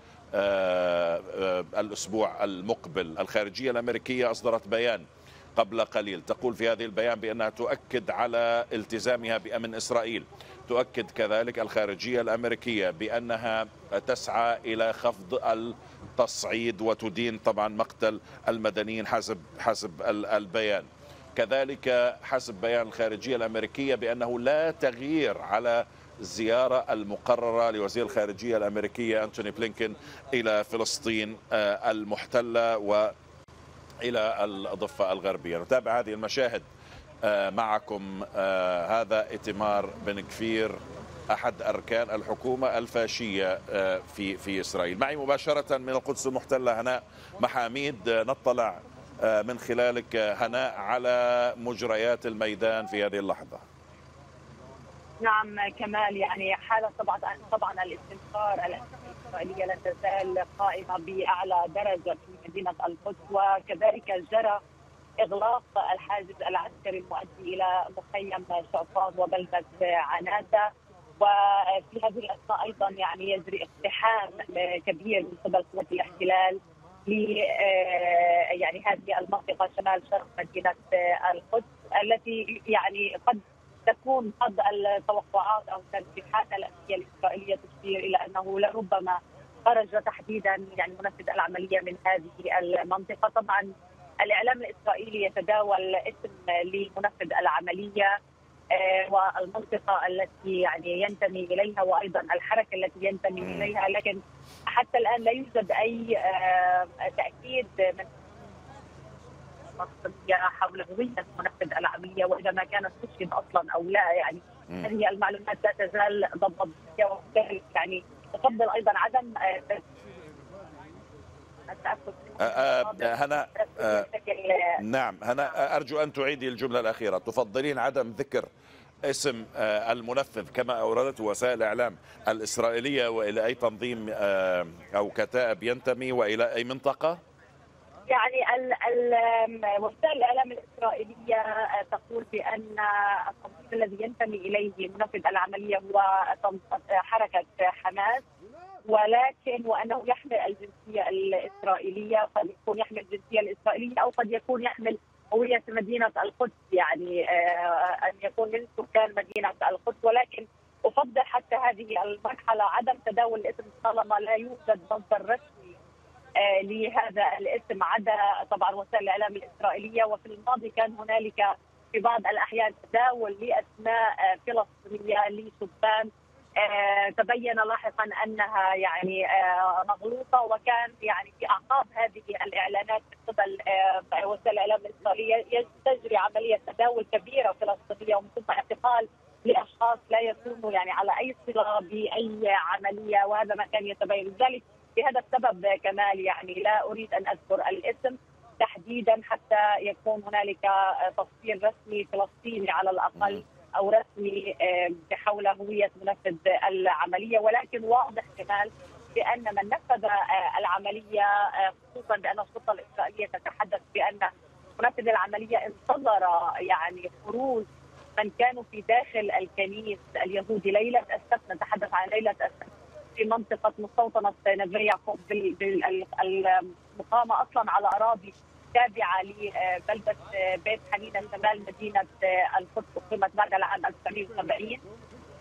الأسبوع المقبل. الخارجية الأمريكية أصدرت بيان قبل قليل تقول في هذه البيان بأنها تؤكد على التزامها بأمن إسرائيل. تؤكد كذلك الخارجية الأمريكية بأنها تسعى إلى خفض التصعيد وتدين طبعا مقتل المدنيين حسب البيان. كذلك حسب بيان الخارجية الأمريكية بأنه لا تغيير على الزيارة المقررة لوزير الخارجية الأمريكية أنتوني بلينكن إلى فلسطين المحتلة وإلى الضفة الغربية. نتابع هذه المشاهد معكم. هذا إتمار بن كفير أحد أركان الحكومة الفاشية في إسرائيل. معي مباشرة من القدس المحتلة هناء محاميد، نطلع من خلالك هناء على مجريات الميدان في هذه اللحظة. نعم كمال، يعني حالة طبعا الاستنكار الإسرائيلية لا تزال قائمة بأعلى درجة في مدينة القدس، وكذلك جرى إغلاق الحاجز العسكري المؤدي إلى مخيم شعفاط وبلدة عناتة. وفي هذه الأثناء أيضا يعني يجري اقتحام كبير من قبل قوات الاحتلال ل يعني هذه المنطقة شمال شرق مدينة القدس، التي يعني قد تكون بعض التوقعات أو الترجيحات الأمنية الإسرائيلية تشير إلى أنه لربما خرج تحديدا يعني منفذ العملية من هذه المنطقة. طبعا الإعلام الإسرائيلي يتداول اسم لمنفذ العملية والمنطقة التي يعني ينتمي إليها وأيضا الحركة التي ينتمي إليها، لكن حتى الآن لا يوجد أي تأكيد من حول هوية منفذ العملية وإذا ما كانت تشهد أصلا أو لا. يعني هذه المعلومات لا تزال ضبابية، وبالتالي يعني تفضل أيضا عدم هنا نعم هنا أرجو أن تعيدي الجملة الأخيرة. تفضلين عدم ذكر اسم المنفذ كما أوردته وسائل الإعلام الإسرائيلية وإلى أي تنظيم أو كتائب ينتمي وإلى أي منطقة؟ يعني وسائل الإعلام الإسرائيلية تقول بأن التنظيم الذي ينتمي إليه منفذ العملية هو حركة حماس، ولكن وأنه يحمل الجنسية الإسرائيلية، قد يكون يحمل الجنسية الإسرائيلية أو قد يكون يحمل هوية مدينة القدس، يعني أن يكون من سكان مدينة القدس. ولكن أفضل حتى هذه المرحلة عدم تداول الاسم طالما لا يوجد مصدر رسمي لهذا الاسم عدا طبعا وسائل الإعلام الإسرائيلية. وفي الماضي كان هنالك في بعض الأحيان تداول لأسماء فلسطينية لشبان تبين لاحقا انها يعني مغلوطه، وكان يعني في اعقاب هذه الاعلانات من قبل وسائل الاعلام الاسرائيليه تجري عمليه تداول كبيره فلسطينيه ومن ثم اعتقال لاشخاص لا يكونوا يعني على اي صله باي عمليه، وهذا ما كان يتبين. لذلك بهذا السبب كمال يعني لا اريد ان اذكر الاسم تحديدا حتى يكون هنالك تفصيل رسمي فلسطيني على الاقل أو رسمي حول هوية منفذ العملية. ولكن واضح كمان بأن من نفذ العملية، خصوصا بأن السلطة الإسرائيلية تتحدث بأن منفذ العملية انتظر يعني خروج من كانوا في داخل الكنيس اليهودي ليلة السبت، نتحدث عن ليلة السبت في منطقة مستوطنة نبي يعقوب المقامة أصلا على أراضي تابعة لبلدة بيت حنينة شمال مدينة القدس، أقيمت بعد العام 1970.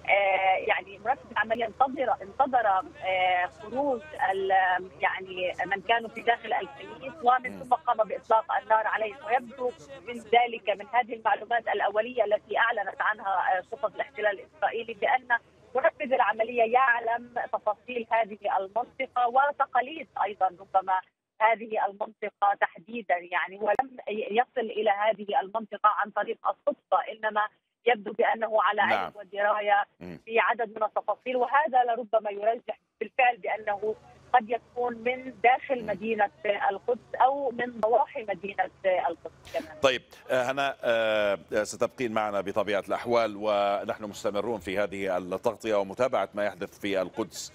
يعني منفذ العمليه انتظر خروج يعني من كانوا في داخل الكنيس، ومن ثم قام باطلاق النار عليه. ويبدو من ذلك، من هذه المعلومات الاوليه التي اعلنت عنها سلطه الاحتلال الاسرائيلي، بان منفذ العمليه يعلم تفاصيل هذه المنطقه وتقاليد ايضا ربما هذه المنطقه تحديدا، يعني ولم يصل الى هذه المنطقه عن طريق الصدفه، انما يبدو بانه على علم ودرايه في عدد من التفاصيل، وهذا لربما يرجح بالفعل بانه قد يكون من داخل مدينه القدس او من ضواحي مدينه القدس كمان. طيب هنا ستبقين معنا بطبيعه الاحوال، ونحن مستمرون في هذه التغطيه ومتابعه ما يحدث في القدس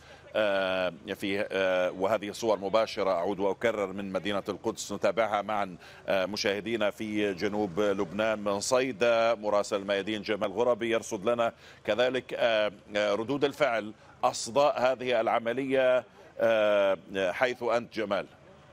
وهذه صور مباشرة أعود وأكرر من مدينة القدس نتابعها معا مشاهدينا في جنوب لبنان من صيدا. مراسل الميادين جمال غربي يرصد لنا كذلك ردود الفعل أصداء هذه العملية، حيث أنت جمال.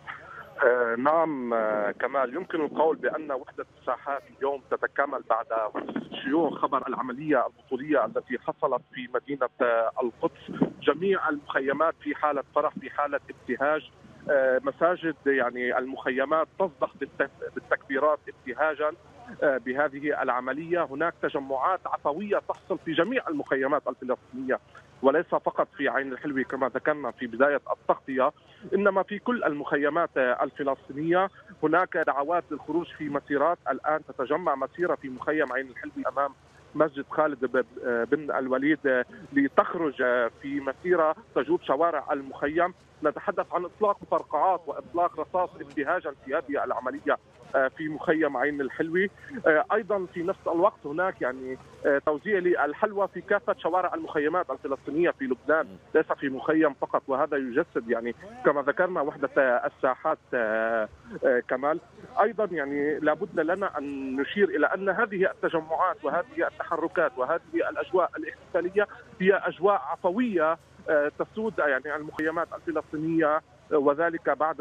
نعم كمال، يمكن القول بأن وحدة الساحات اليوم تتكامل بعد شيوع خبر العملية البطولية التي حصلت في مدينة القدس. جميع المخيمات في حالة فرح، في حالة ابتهاج. مساجد يعني المخيمات تصدح بالتكبيرات ابتهاجا بهذه العملية. هناك تجمعات عفوية تحصل في جميع المخيمات الفلسطينية، وليس فقط في عين الحلوة كما ذكرنا في بداية التغطية، إنما في كل المخيمات الفلسطينية. هناك دعوات للخروج في مسيرات. الآن تتجمع مسيرة في مخيم عين الحلوة أمام مسجد خالد بن الوليد لتخرج في مسيرة تجوب شوارع المخيم. نتحدث عن إطلاق فرقعات وإطلاق رصاص ابتهاجا في هذه العملية في مخيم عين الحلوة. أيضا في نفس الوقت هناك يعني توزيع للحلوى في كافة شوارع المخيمات الفلسطينية في لبنان، ليس في مخيم فقط، وهذا يجسد يعني كما ذكرنا وحدة الساحات كمال. أيضا يعني لابد لنا أن نشير إلى أن هذه التجمعات وهذه التحركات وهذه الأجواء الاحتفالية هي أجواء عفوية تسود يعني المخيمات الفلسطينية، وذلك بعد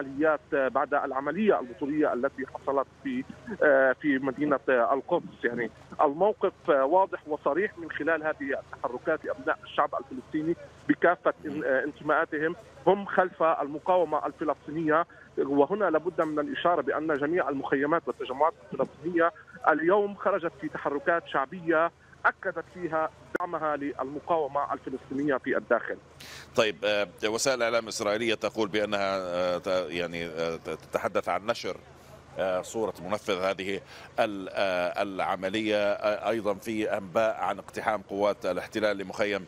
العملية البطولية التي حصلت في مدينة القدس. يعني الموقف واضح وصريح من خلال هذه التحركات لأبناء الشعب الفلسطيني بكافة انتماءاتهم، هم خلف المقاومة الفلسطينية. وهنا لابد من الإشارة بأن جميع المخيمات والتجمعات الفلسطينية اليوم خرجت في تحركات شعبية أكدت فيها دعمها للمقاومة الفلسطينية في الداخل. طيب وسائل الإعلام الإسرائيلية تقول بأنها يعني تتحدث عن نشر صورة منفذ هذه العملية. أيضا في أنباء عن اقتحام قوات الاحتلال لمخيم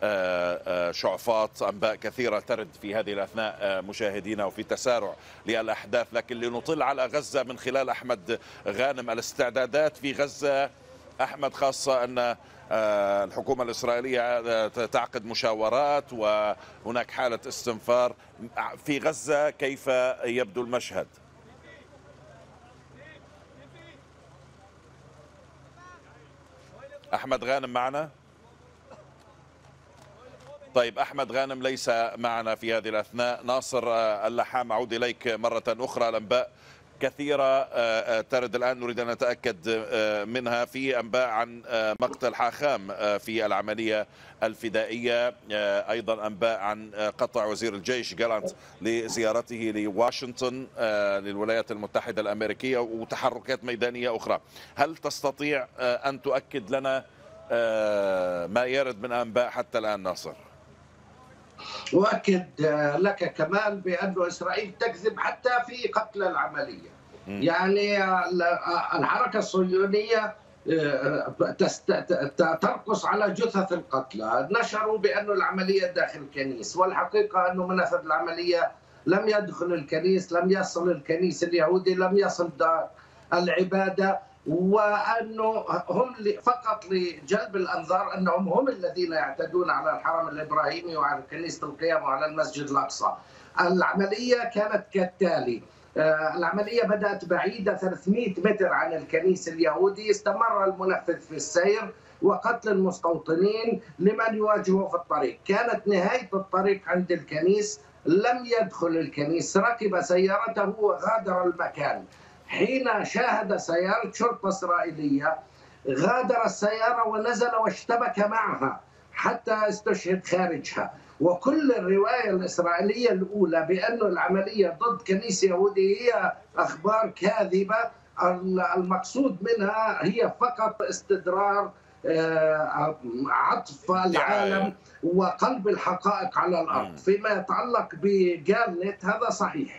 شعفاط، أنباء كثيرة ترد في هذه الأثناء مشاهدينا، وفي تسارع للأحداث. لكن لنطل على غزة من خلال أحمد غانم، الاستعدادات في غزة أحمد، خاصة أن الحكومة الإسرائيلية تعقد مشاورات وهناك حالة استنفار في غزة، كيف يبدو المشهد؟ أحمد غانم معنا؟ طيب أحمد غانم ليس معنا في هذه الأثناء. ناصر اللحام أعود إليك مرة أخرى. الأنباء كثيرة ترد الآن، نريد أن نتأكد منها. في أنباء عن مقتل حاخام في العملية الفدائية، أيضا أنباء عن قطع وزير الجيش جالانت لزيارته لواشنطن للولايات المتحدة الأمريكية، وتحركات ميدانية أخرى. هل تستطيع أن تؤكد لنا ما يرد من أنباء حتى الآن ناصر؟ أؤكد لك كمال بأن إسرائيل تكذب حتى في قتل العملية. يعني الحركة الصهيونية ترقص على جثث القتلى. نشروا بأن العملية داخل الكنيس، والحقيقة أن منفذ العملية لم يدخل الكنيس، لم يصل الكنيس اليهودي، لم يصل دار العبادة، وأنه هم فقط لجلب الأنظار أنهم هم الذين يعتدون على الحرم الإبراهيمي وعلى كنيسة القيام وعلى المسجد الأقصى. العملية كانت كالتالي: العملية بدأت بعيدة 300 متر عن الكنيس اليهودي، استمر المنفذ في السير وقتل المستوطنين لمن يواجهه في الطريق. كانت نهاية الطريق عند الكنيس، لم يدخل الكنيس، ركب سيارته وغادر المكان. حين شاهد سيارة شرطة إسرائيلية غادر السيارة ونزل واشتبك معها حتى استشهد خارجها. وكل الرواية الإسرائيلية الأولى بأن العملية ضد كنيسة يهودية هي أخبار كاذبة. المقصود منها هي فقط استدرار عطف العالم وقلب الحقائق على الأرض. فيما يتعلق بجالنت هذا صحيح،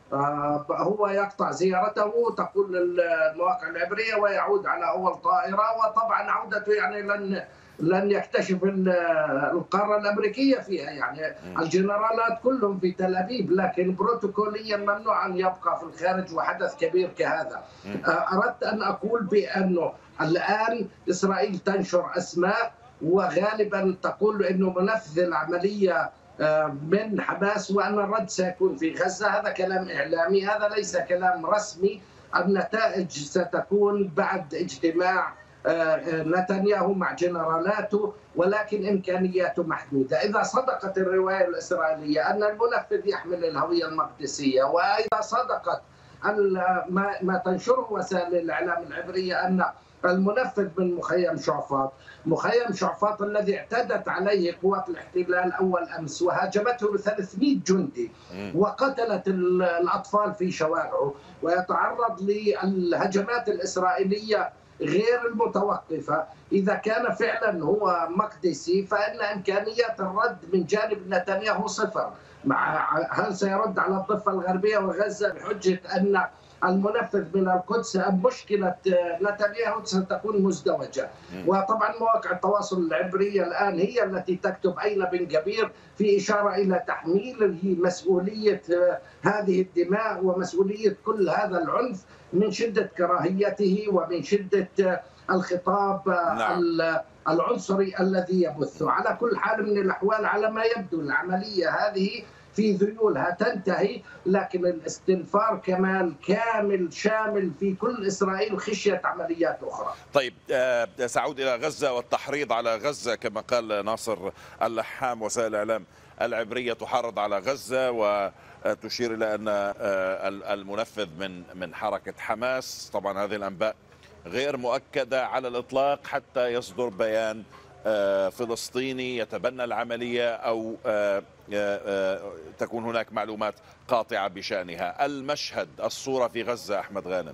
هو يقطع زيارته تقول المواقع العبرية ويعود على أول طائرة، وطبعا عودته يعني لن يكتشف القارة الأمريكية فيها، يعني الجنرالات كلهم في تل أبيب، لكن بروتوكوليا ممنوع أن يبقى في الخارج وحدث كبير كهذا. أردت أن أقول بأنه الآن إسرائيل تنشر أسماء وغالبا تقول أنه منفذ العملية من حماس وأن الرد سيكون في غزة. هذا كلام إعلامي، هذا ليس كلام رسمي. النتائج ستكون بعد اجتماع نتنياهو مع جنرالاته، ولكن إمكانياته محدودة. إذا صدقت الرواية الإسرائيلية أن المنفذ يحمل الهوية المقدسية، وإذا صدقت ما تنشره وسائل الإعلام العبرية أن المنفذ من مخيم شعفاط، مخيم شعفاط الذي اعتدت عليه قوات الاحتلال أول أمس وهاجمته ب300 جندي وقتلت الأطفال في شوارعه، ويتعرض للهجمات الإسرائيلية غير المتوقفة. إذا كان فعلا هو مقدسي فإن إمكانيات الرد من جانب نتنياهو صفر. هل سيرد على الضفة الغربية وغزة بحجة أن المنفذ من القدس؟ مشكلة نتنياهو ستكون مزدوجة. وطبعا مواقع التواصل العبرية الآن هي التي تكتب أين بن جبير في إشارة إلى تحميله مسؤولية هذه الدماء ومسؤولية كل هذا العنف من شدة كراهيته ومن شدة الخطاب العنصري الذي يبثه. على كل حال من الأحوال على ما يبدو العملية هذه في ذيولها تنتهي، لكن الاستنفار كمان كامل شامل في كل إسرائيل خشية عمليات أخرى. طيب سأعود إلى غزة والتحريض على غزة كما قال ناصر اللحام. وسائل الإعلام العبرية تحرض على غزة وتشير إلى أن المنفذ من حركة حماس. طبعا هذه الأنباء غير مؤكدة على الإطلاق حتى يصدر بيان فلسطيني يتبنى العملية أو تكون هناك معلومات قاطعة بشأنها. المشهد، الصورة في غزة أحمد غانم.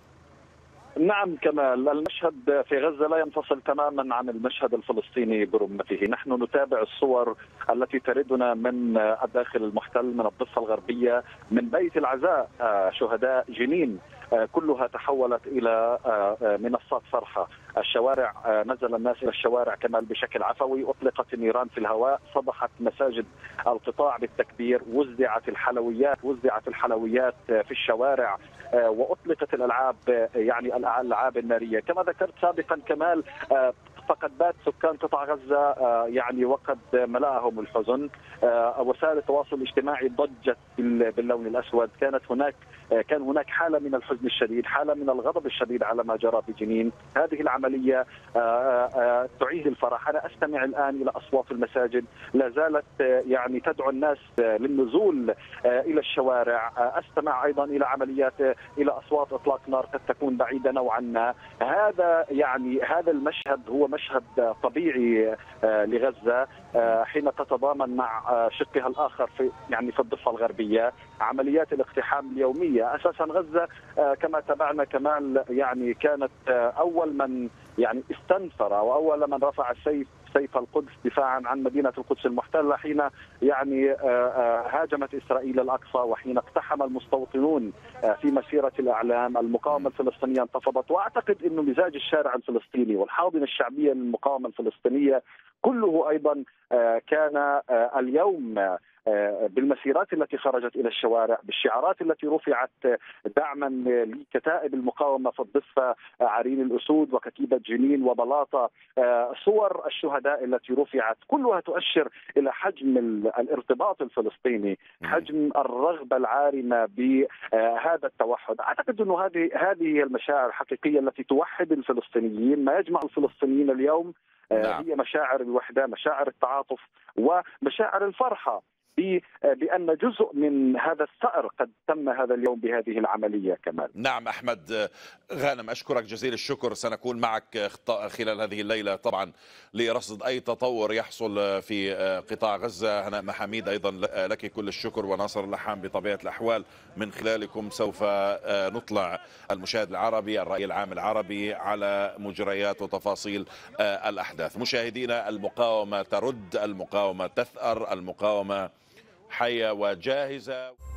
نعم كمال، المشهد في غزة لا ينفصل تماما عن المشهد الفلسطيني برمته. نحن نتابع الصور التي تردنا من الداخل المحتل، من الضفة الغربية، من بيت العزاء شهداء جنين، كلها تحولت إلى منصات فرحة. الشوارع نزل الناس إلى الشوارع كمال بشكل عفوي، أطلقت النيران في الهواء، صدحت مساجد القطاع بالتكبير، وزعت الحلويات في الشوارع، وأطلقت الألعاب، يعني الألعاب النارية. كما ذكرت سابقا كمال، فقد بات سكان قطاع غزة يعني وقد ملأهم الحزن. وسائل التواصل الاجتماعي ضجت باللون الأسود. كان هناك حالة من الحزن الشديد، حالة من الغضب الشديد على ما جرى بجنين. هذه العملية تعيد الفرح. أنا أستمع الآن إلى أصوات المساجد لا زالت يعني تدعو الناس للنزول إلى الشوارع. أستمع أيضا إلى عمليات، إلى أصوات إطلاق نار قد تكون بعيدة نوعا ما. هذا المشهد هو مشهد طبيعي لغزة حين تتضامن مع شقها الآخر في الضفة الغربية. عمليات الاقتحام اليومية. أساسا غزة كما تابعنا كمال يعني كانت أول من استنفر وأول من رفع سيف القدس دفاعا عن مدينة القدس المحتلة حين هاجمت إسرائيل الأقصى، وحين اقتحم المستوطنون في مسيرة الأعلام. المقاومة الفلسطينية انتفضت، وأعتقد أنه مزاج الشارع الفلسطيني والحاضنة الشعبية للمقاومة الفلسطينية كله أيضا كان اليوم بالمسيرات التي خرجت إلى الشوارع، بالشعارات التي رفعت دعما لكتائب المقاومة في الضفة، عرين الأسود وكتيبة جنين وبلاطة. صور الشهداء التي رفعت كلها تؤشر إلى حجم الارتباط الفلسطيني، حجم الرغبة العارمة بهذا التوحد. أعتقد أنه هذه هي المشاعر الحقيقية التي توحد الفلسطينيين. ما يجمع الفلسطينيين اليوم هي مشاعر الوحدة، مشاعر التعاطف ومشاعر الفرحة. بأن جزء من هذا الثأر قد تم هذا اليوم بهذه العملية. كمال. نعم أحمد غانم، أشكرك جزيل الشكر. سنكون معك خلال هذه الليلة طبعا لرصد أي تطور يحصل في قطاع غزة. هناء محاميد أيضا لك كل الشكر، وناصر اللحام بطبيعة الأحوال من خلالكم سوف نطلع المشاهد العربي، الرأي العام العربي على مجريات وتفاصيل الأحداث. مشاهدينا، المقاومة ترد، المقاومة تثأر، المقاومة حية وجاهزة.